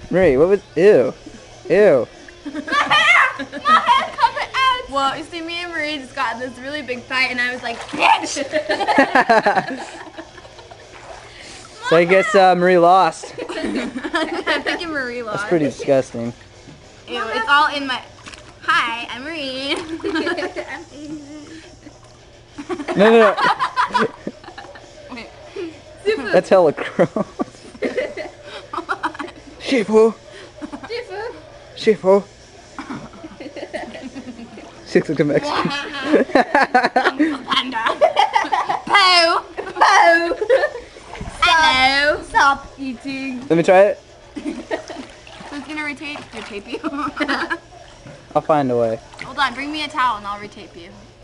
Marie, what was, ew. Ew. My hair coming out. Well, you see, me and Marie just got in this really big fight, and I was like, bitch. So I guess Marie lost. I'm thinking Marie lost. That's pretty disgusting. Ew, it's all in my... Hi, I'm Marie. No. Wait. That's hella gross. Shifu. Shifu. Six of Mexican. Panda. Poo. Poo. Hello. Stop eating. Let me try it. Who's gonna retape you? I'll find a way. Hold on, bring me a towel and I'll retape you.